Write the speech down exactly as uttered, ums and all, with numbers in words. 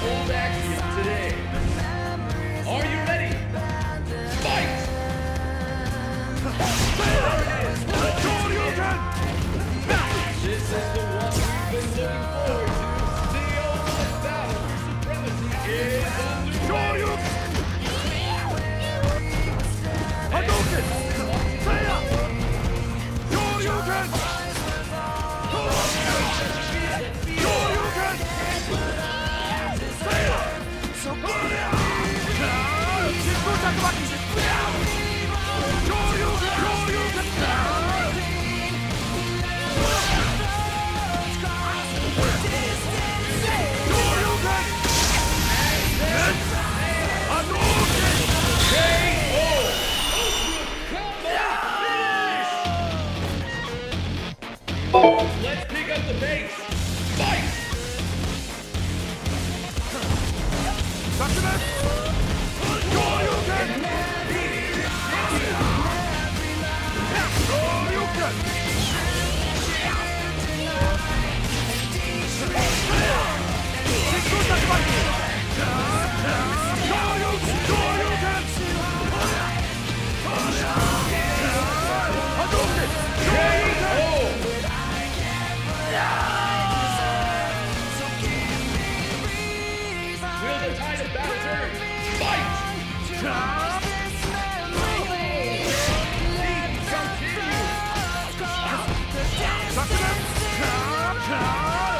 cold action today. Are you ready? Fight! This is the one we've been looking forward to. The ultimate battle for supremacy is underway. Hadouken! Seiya! Shoryuken! Shoryuken! Seiya! Shoryuken! Let's pick up the pace. Fight! Will the tide of battle turn? Fight! Continue!